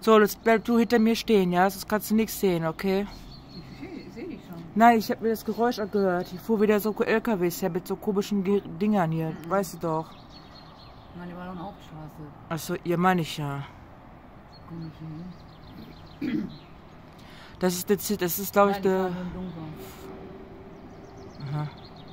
So, jetzt bleib du hinter mir stehen, ja? Sonst kannst du nichts sehen, okay? Ich sehe dich schon. Nein, ich habe mir das Geräusch angehört. Ich fuhr wieder so LKWs her mit so komischen Dingern hier. Weißt du doch. Nein, die war doch eine Hauptstraße. Achso, ihr meine ich ja. Komisch, Das ist glaube ich, Nein, die der... fahren nur im Dunkeln. Aha.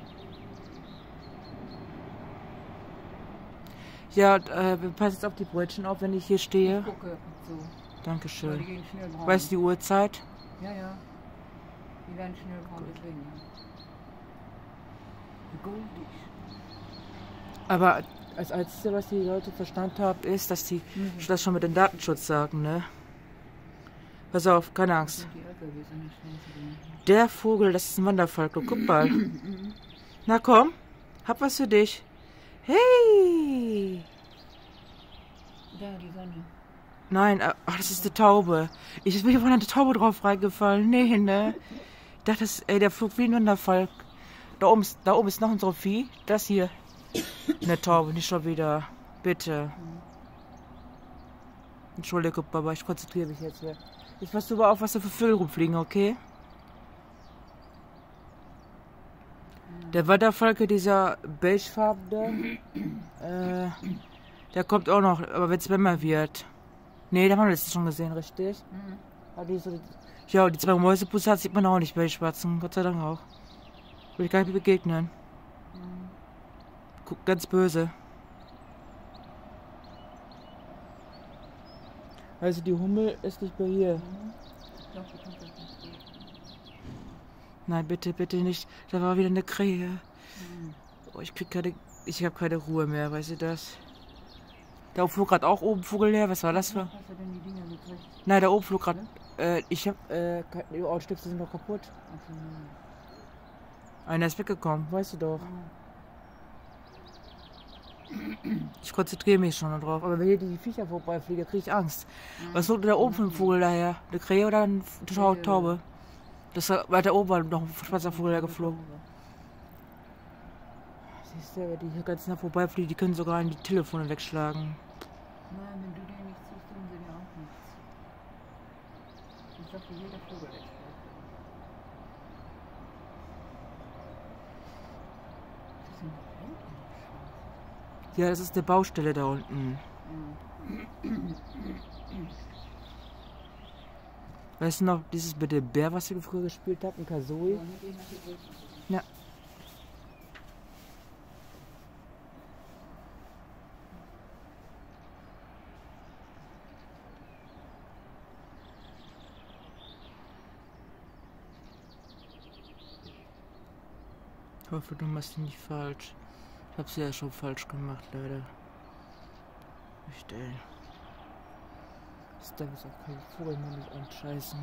Ja, pass jetzt auf die Brötchen auf, wenn ich hier stehe. Ich gucke so. Weil Dankeschön. die gehen schnell braun. Weißt du die Uhrzeit? Ja, ja. Die werden schnell braun, deswegen. Ja. Goldig. Aber als Einzige, was die Leute verstanden haben, ist, dass die das schon mit dem Datenschutz sagen, ne? Pass auf, keine Angst. Die LKWs an der Straße drin. Der Vogel, das ist ein Wanderfalke. Guck mal. Na komm, hab was für dich. Hey! Da, die Sonne. Nein, ach, das ist eine Taube. Ich bin von einer Taube drauf reingefallen. Nee, ne? Ich dachte, der flog wie ein Wanderfalk. Da oben ist noch ein Sophie. Das hier. Eine Taube, nicht schon wieder. Bitte. Entschuldige, Papa, ich konzentriere mich jetzt hier. Jetzt passt du aber auf, was da für Vögel rumfliegen, okay? Der Wanderfalke, dieser beigefarbene, der kommt auch noch, aber wenn es wärmer wird. Nee, da haben wir letztens schon gesehen, richtig? Aber ja, die zwei Mäusebusse sieht man auch nicht bei den Schwarzen, Gott sei Dank auch. Will ich gar nicht begegnen. Guck, ganz böse. Also die Hummel ist nicht mehr hier. Nein, bitte, bitte nicht. Da war wieder eine Krähe. Oh, ich habe keine Ruhe mehr, weißt du das? Da oben flog gerade auch oben Vogel leer. Was war das für? Hast du denn die Dinger gekriegt? Nein, da oben flog gerade. Die Ohrenstifte sind noch kaputt. Einer ist weggekommen, weißt du doch. Ich konzentriere mich schon drauf. Aber wenn hier die Viecher vorbeifliegen, kriege ich Angst. Was flog da oben für ein Vogel daher? Eine Krähe oder eine Taube? Das war weiter oben war noch ein schwarzer Vogel der geflogen. Siehst du, die hier ganz nah vorbeifliegen, die können sogar die Telefone wegschlagen. Nein, wenn du dir nichts tust, tun sie dir auch nichts. Ich sag dir, jeder Vogel wegschlägt. Das sind Ja, das ist eine Baustelle da unten. Weißt du noch, dieses mit dem Bär, was wir früher gespielt haben, in Kazooie? Ja. Ich hoffe, du machst ihn nicht falsch. Ich hab's ja schon falsch gemacht, leider. Echt, ey. Das darf es auch kein Vogel mehr nicht anscheißen.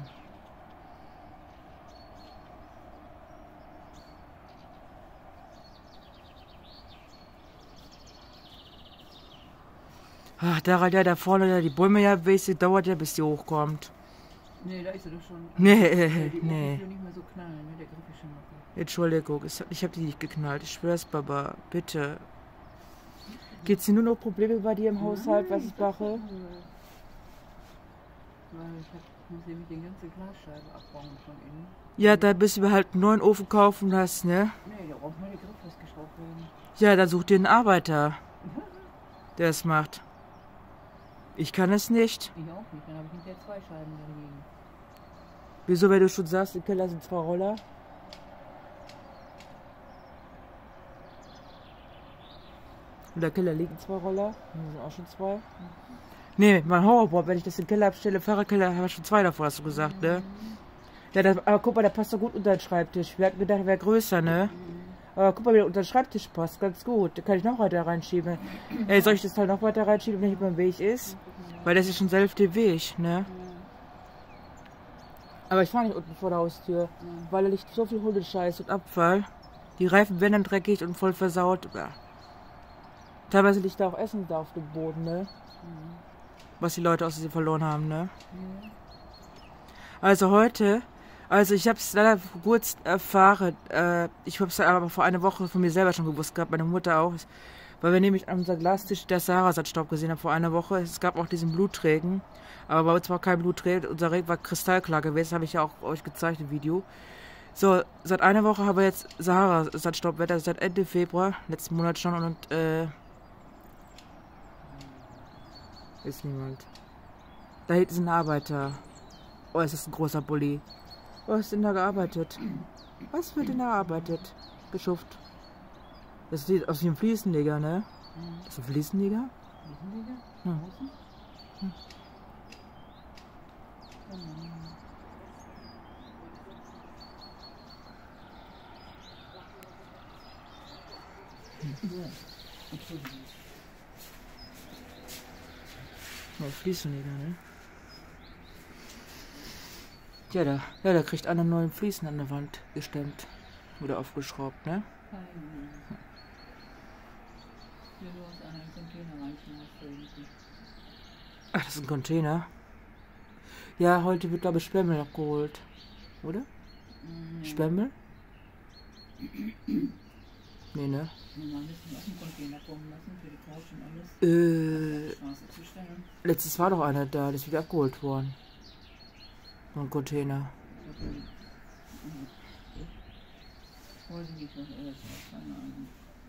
Ach, da vorne, die Bäume ja weißt, dauert ja, bis die hochkommt. Nee, da ist er doch schon. Nee, die nee. nicht mehr so knallen, ne? Der Griff ist schon noch. Entschuldigung, ich hab die nicht geknallt. Ich schwör's, Baba, bitte. Gibt's hier nur noch Probleme bei dir im Haushalt, was ich mache? Weil muss nämlich die ganze Glasscheibe abbauen von innen. Ja, da bist du halt einen neuen Ofen kaufen hast, ne? Nee, da braucht nur der Griff festgeschraubt werden. Ja, dann such dir einen Arbeiter, der es macht. Ich kann es nicht. Ich auch nicht, dann habe ich hinterher zwei Scheiben da liegen. Wieso, wenn du schon sagst, im Keller sind 2 Roller? In der Keller liegen 2 Roller. Hier sind auch schon 2. Nee, mein Horrorboard, wenn ich das im Keller abstelle, Fahrradkeller, habe ich schon 2 davor, hast du gesagt, ne? Ja, aber guck mal, der passt doch gut unter den Schreibtisch. Wir hatten gedacht, der wäre größer, ne? Aber guck mal, wie der unter den Schreibtisch passt, ganz gut. Da kann ich noch weiter reinschieben. Ey, soll ich das Teil noch weiter reinschieben, wenn ich über den Weg ist? Weil das ist schon selbst der Weg, ne? Aber ich fahre nicht unten vor der Haustür, weil da liegt so viel Hundescheiß und Abfall. Die Reifen werden dann dreckig und voll versaut. Ja. Teilweise liegt da auch Essen da auf dem Boden, ne? Was die Leute aus sie verloren haben, ne? Also heute, ich habe es leider kurz erfahren, ich habe es aber vor einer Woche von mir selber schon gewusst gehabt, meine Mutter auch. Weil wir nämlich an unser Glastisch der Sahara-Salzstaub gesehen haben vor einer Woche. Es gab auch diesen Blutträgen. Aber bei uns war kein Blutträgen. Unser Regen war kristallklar gewesen. Das habe ich ja auch euch gezeigt im Video. So, seit einer Woche haben wir jetzt Sahara-Salzstaubwetter. Seit Ende Februar. Letzten Monat schon. Und ist niemand. Da hinten sind Arbeiter. Oh, es ist ein großer Bulli. Was ist denn da gearbeitet? Was wird denn da gearbeitet? Geschufft. Das sieht aus wie ein Fliesenleger, ne? Das ist ein Fliesenleger? Fliesenleger? Hm. Außen? Hm. Ja. Entschuldigung. Oh, Fliesenleger, ne? Ja, da kriegt einer neuen Fliesen an der Wand gestemmt. Oder aufgeschraubt, ne? Hier du hast einen Container reinschmeißen. Ach, das ist ein Container. Ja, heute wird, glaube ich, Sperrmüll abgeholt. Oder? Sperrmüll? Nee, ne? Wir müssen auch einen Container kommen lassen für die Couch und alles. Straße zu stellen. Letztes war doch einer da, das ist wieder abgeholt worden. So ein Container. Okay. Heute geht was alles, keine Ahnung.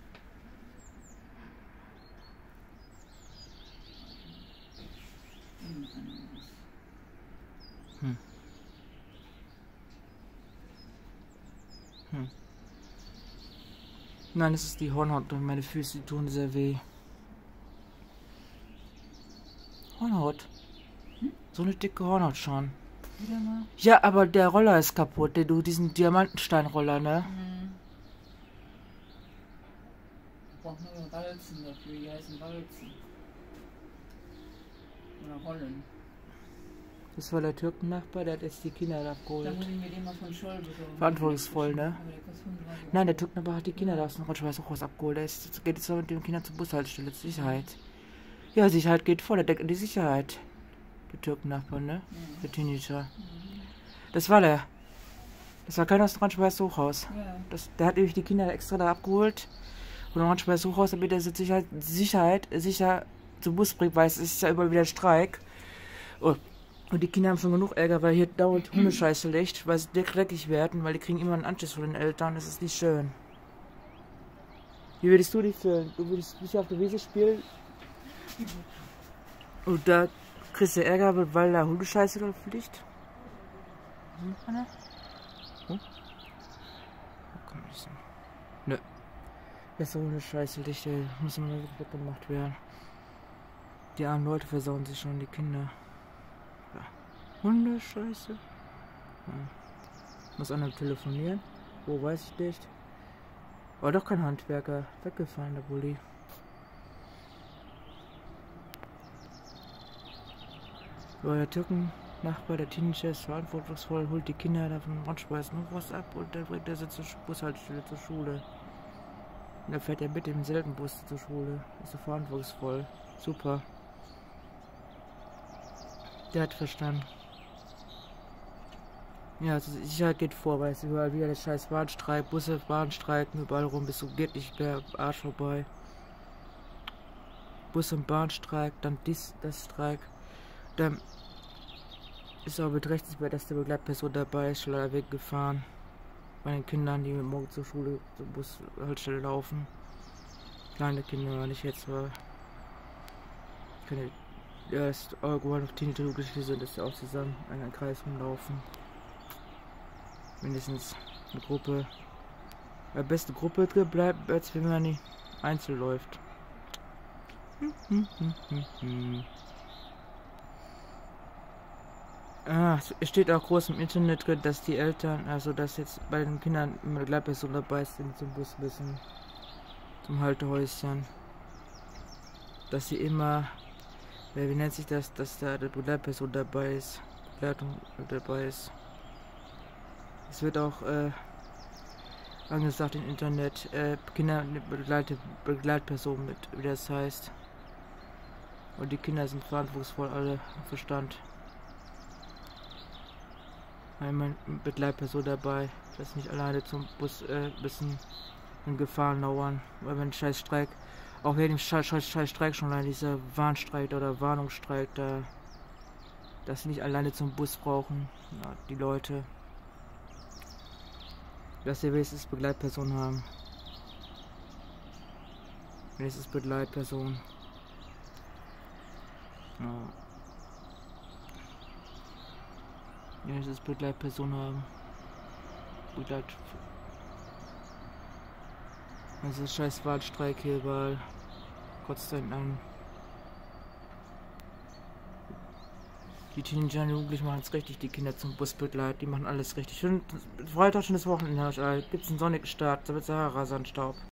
Nein, das ist die Hornhaut und meine Füße tun sehr weh. Hornhaut? So eine dicke Hornhaut schon. Wieder mal? Ja, aber der Roller ist kaputt, diesen Diamantensteinroller, ne? Ich brauche nur Walzen dafür, die heißen Walzen. Oder Rollen. Das war der Türkennachbar, der hat jetzt die Kinder da abgeholt. Da muss ich mir den mal von Scholl besorgen. Verantwortungsvoll, ne? Aber der kostet 35 €. Nein, der Türkennachbar hat die Kinder da aus dem Rotschweiß-Hochhaus abgeholt. Jetzt geht jetzt mit den Kindern zur Bushaltestelle, zur Sicherheit. Ja, Sicherheit geht vor, der denkt an die Sicherheit. Der Türkennachbar, ne? Der Teenager. Das war der. Das war keiner aus dem Rotschweiß-Hochhaus. Ja. Der hat nämlich die Kinder extra da abgeholt. Und im Rotschweiß-Hochhaus, damit er Sicherheit sicher zum Bus bringt, weil es ist ja immer wieder Streik. Und die Kinder haben schon genug Ärger, weil hier dauernd Hundescheiße liegt, weil sie dreckig werden, weil die kriegen immer einen Anschiss von den Eltern. Das ist nicht schön. Wie würdest du dich fühlen? Du würdest nicht auf der Wiese spielen und da kriegst du Ärger, weil da Hundescheiße drauf liegt? Anna? Hm? Komm, nicht. Nö. Das ist Hundescheiße liegt, ey. Muss immer weggemacht werden. Die armen Leute versauen sich schon, die Kinder. Hundescheiße. Ja. Muss einer telefonieren. Wo, weiß ich nicht. War doch kein Handwerker. Weggefallen, der Bulli. So, der Türkennachbar, der Teenager ist verantwortungsvoll, holt die Kinder da vom Rotschweiß noch was ab und dann bringt er sie zur Bushaltestelle zur Schule. Und dann fährt er mit dem selben Bus zur Schule. Ist so verantwortungsvoll. Super. Der hat verstanden. Ja, also Sicherheit geht vor, weil es überall wieder der scheiß Bahnstreik, Busse, Bahnstreiken, überall rum, bis so geht nicht der Arsch vorbei. Bus- und Bahnstreik, dann das Streik. Dann ist aber berechtigt, dass der Begleitperson dabei ist, schon leider weggefahren. Bei den Kindern, die morgen zur Schule, zur Bushaltestelle laufen. Kleine Kinder, nicht jetzt, weil keine, ja, ist irgendwann noch Teenager Jugendliche sind, dass sie auch zusammen in einen Kreis rumlaufen. Mindestens eine Gruppe. Beste Gruppe bleibt, als wenn man nicht einzeln läuft. Es steht auch groß im Internet drin, dass die Eltern, also dass jetzt bei den Kindern immer eine Begleitperson dabei ist, die zum Bus müssen, zum Haltehäuschen. Dass sie immer, wie nennt sich das, dass da eine Begleitperson dabei ist, Begleitung dabei ist. Es wird auch angesagt im Internet, Kinder Begleitperson mit, wie das heißt. Und die Kinder sind verantwortungsvoll, alle im Verstand. Einmal Begleitperson dabei, dass nicht alleine zum Bus müssen in Gefahren lauern. Weil wenn ein scheiß Streik Auch wegen dem scheiß Streik schon allein, dieser Warnstreik oder Warnungsstreik da, dass sie nicht alleine zum Bus brauchen, ja, die Leute. Dass sie wenigstens Begleitpersonen haben. Wenigstens Begleitpersonen. Ja. Wenigstens Begleitpersonen haben. Also scheiß Warnstreik hier, weil Gott sei Dank die Teenager und Jugendlichen machen es richtig, die Kinder zum Bus begleiten, die machen alles richtig. Und Freitag schon das Wochenende, gibt's einen sonnigen Start, da wird Sahara-Sandstaub.